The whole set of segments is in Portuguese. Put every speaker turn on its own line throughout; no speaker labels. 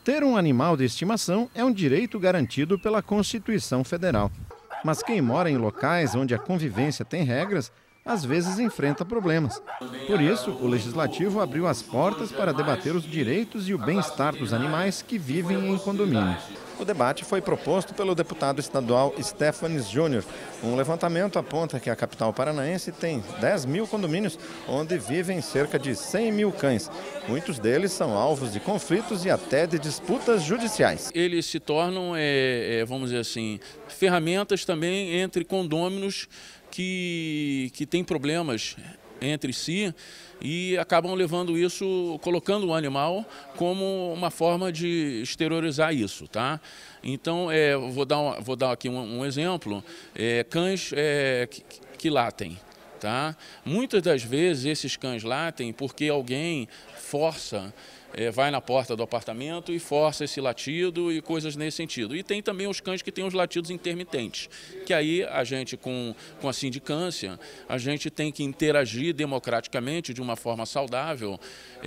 Ter um animal de estimação é um direito garantido pela Constituição Federal. Mas quem mora em locais onde a convivência tem regras, às vezes enfrenta problemas. Por isso, o Legislativo abriu as portas para debater os direitos e o bem-estar dos animais que vivem em condomínios. O debate foi proposto pelo deputado estadual Stefanes Júnior. Um levantamento aponta que a capital paranaense tem 10 mil condomínios, onde vivem cerca de 100 mil cães. Muitos deles são alvos de conflitos e até de disputas judiciais.
Eles se tornam, vamos dizer assim, ferramentas também entre condôminos que têm problemas entre si e acabam levando isso, colocando o animal como uma forma de exteriorizar isso, tá? Então, vou dar aqui um exemplo, cães que latem, tá? Muitas das vezes esses cães latem porque alguém força, vai na porta do apartamento e força esse latido e coisas nesse sentido. E tem também os cães que têm os latidos intermitentes, que aí a gente, com a sindicância, a gente tem que interagir democraticamente, de uma forma saudável,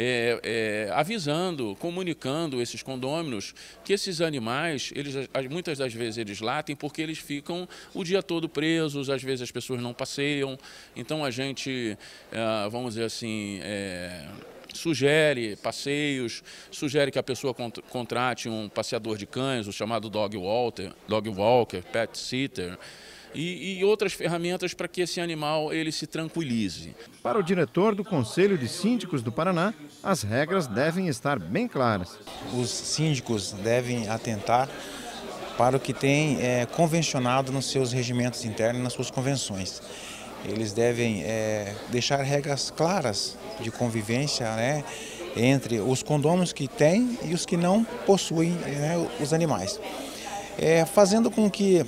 avisando, comunicando esses condôminos que esses animais, muitas das vezes eles latem porque eles ficam o dia todo presos, às vezes as pessoas não passeiam. Então a gente, vamos dizer assim, sugere passeios, sugere que a pessoa contrate um passeador de cães, o chamado dog walker, pet sitter, e outras ferramentas para que esse animal ele se tranquilize.
Para o diretor do Conselho de Síndicos do Paraná, as regras devem estar bem claras.
Os síndicos devem atentar para o que tem convencionado nos seus regimentos internos e nas suas convenções. Eles devem deixar regras claras de convivência, né, entre os condôminos que têm e os que não possuem, os animais. Fazendo com que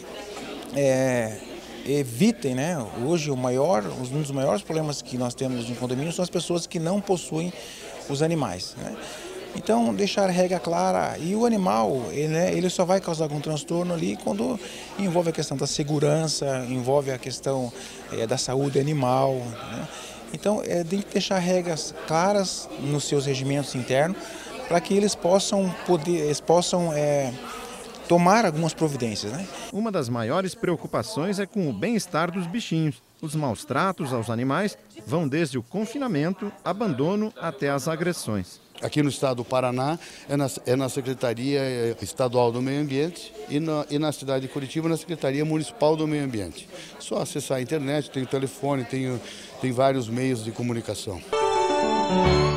evitem, hoje um dos maiores problemas que nós temos em condomínio são as pessoas que não possuem os animais, né? Então, deixar a regra clara, e o animal, ele só vai causar algum transtorno ali quando envolve a questão da segurança, envolve a questão da saúde animal, né? Então, tem que deixar regras claras nos seus regimentos internos para que eles possam tomar algumas providências, né?
Uma das maiores preocupações é com o bem-estar dos bichinhos. Os maus tratos aos animais vão desde o confinamento, abandono até as agressões.
Aqui no estado do Paraná, é na Secretaria Estadual do Meio Ambiente e na cidade de Curitiba, na Secretaria Municipal do Meio Ambiente. Só acessar a internet, tem o telefone, tem vários meios de comunicação.